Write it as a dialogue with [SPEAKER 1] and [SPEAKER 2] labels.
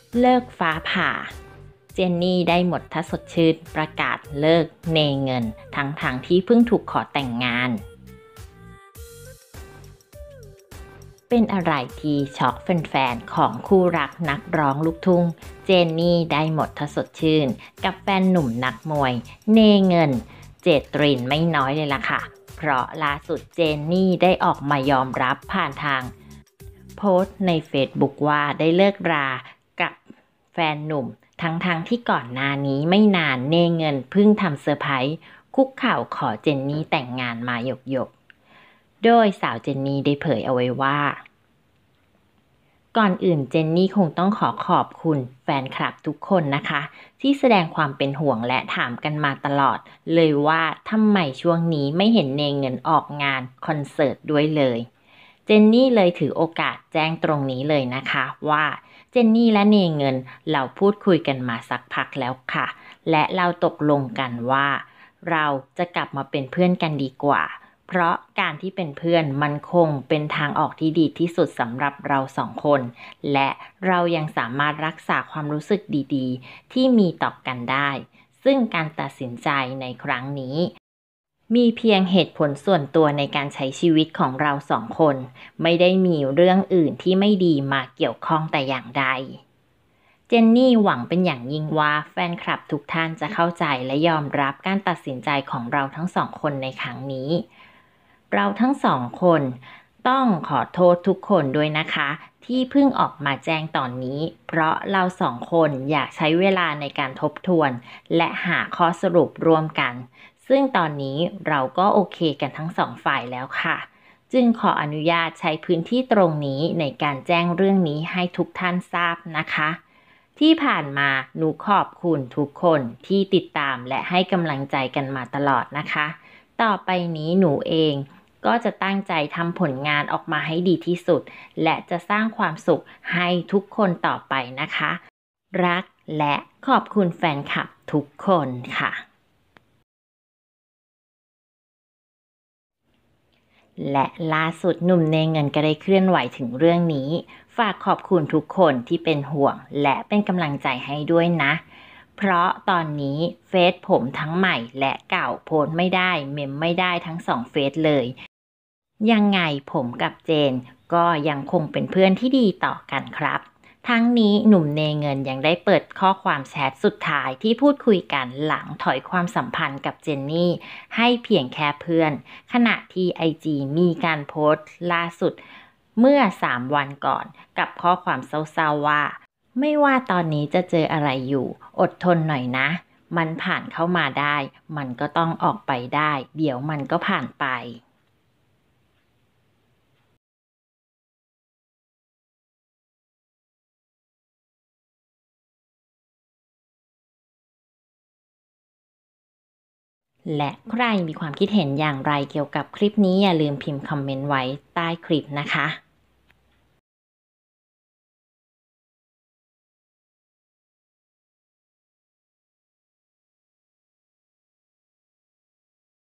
[SPEAKER 1] เลิกฟ้าผ่าเจนนี่ได้หมดถ้าสดชื่นประกาศเลิกเนเงินทั้งที่เพิ่งถูกขอแต่งงานเป็นอะไรที่ช็อกแฟนๆของคู่รักนักร้องลูกทุ่งเจนนี่ได้หมดถ้าสดชื่นกับแฟนหนุ่มนักมวยเนเงินเจตรินไม่น้อยเลยล่ะค่ะเพราะล่าสุดเจนนี่ได้ออกมายอมรับผ่านทางโพสต์ในเฟซบุ๊กว่าได้เลิกรากับแฟนหนุ่มทั้งที่ก่อนหน้านี้ไม่นานเนเงินเพิ่งทำเซอร์ไพรส์คุกเข่าขอเจนนี่แต่งงานมาหยกโดยสาวเจนนี่ได้เผยเอาไว้ว่าก่อนอื่นเจนนี่คงต้องขอบคุณแฟนคลับทุกคนนะคะที่แสดงความเป็นห่วงและถามกันมาตลอดเลยว่าทำไมช่วงนี้ไม่เห็นเนเงินออกงานคอนเสิร์ตด้วยเลยเจนนี่เลยถือโอกาสแจ้งตรงนี้เลยนะคะว่าเจนนี่และเนเงินเราพูดคุยกันมาสักพักแล้วค่ะและเราตกลงกันว่าเราจะกลับมาเป็นเพื่อนกันดีกว่าเพราะการที่เป็นเพื่อนมันคงเป็นทางออกที่ดีที่สุดสำหรับเราสองคนและเรายังสามารถรักษาความรู้สึกดีๆที่มีต่อกันได้ซึ่งการตัดสินใจในครั้งนี้มีเพียงเหตุผลส่วนตัวในการใช้ชีวิตของเราสองคนไม่ได้มีเรื่องอื่นที่ไม่ดีมาเกี่ยวข้องแต่อย่างใดเจนนี่หวังเป็นอย่างยิ่งว่าแฟนคลับทุกท่านจะเข้าใจและยอมรับการตัดสินใจของเราทั้งสองคนในครั้งนี้เราทั้งสองคนต้องขอโทษทุกคนด้วยนะคะที่เพิ่งออกมาแจ้งตอนนี้เพราะเราสองคนอยากใช้เวลาในการทบทวนและหาข้อสรุปร่วมกันซึ่งตอนนี้เราก็โอเคกันทั้งสองฝ่ายแล้วค่ะจึงขออนุญาตใช้พื้นที่ตรงนี้ในการแจ้งเรื่องนี้ให้ทุกท่านทราบนะคะที่ผ่านมาหนูขอบคุณทุกคนที่ติดตามและให้กำลังใจกันมาตลอดนะคะต่อไปนี้หนูเองก็จะตั้งใจทำผลงานออกมาให้ดีที่สุดและจะสร้างความสุขให้ทุกคนต่อไปนะคะรักและขอบคุณแฟนคลับทุกคนค่ะและล่าสุดหนุ่มเนเงินก็ได้เคลื่อนไหวถึงเรื่องนี้ฝากขอบคุณทุกคนที่เป็นห่วงและเป็นกำลังใจให้ด้วยนะเพราะตอนนี้เฟซผมทั้งใหม่และเก่าโพสต์ไม่ได้เมมไม่ได้ทั้งสองเฟซเลยยังไงผมกับเจนก็ยังคงเป็นเพื่อนที่ดีต่อกันครับทั้งนี้หนุ่มเนเงินยังได้เปิดข้อความแชทสุดท้ายที่พูดคุยกันหลังถอยความสัมพันธ์กับเจนนี่ให้เพียงแค่เพื่อนขณะที่ไอจีมีการโพสต์ล่าสุดเมื่อ3 วันก่อนกับข้อความเศร้าๆว่าไม่ว่าตอนนี้จะเจออะไรอยู่อดทนหน่อยนะมันผ่านเข้ามาได้มันก็ต้องออกไปได้เดี๋ยวมันก็ผ่านไปและใครมีความคิดเห็นอย่างไรเกี่ยวกับคลิปนี้อย่าลืมพิมพ์คอมเมนต์ไว้ใต้คลิปนะคะ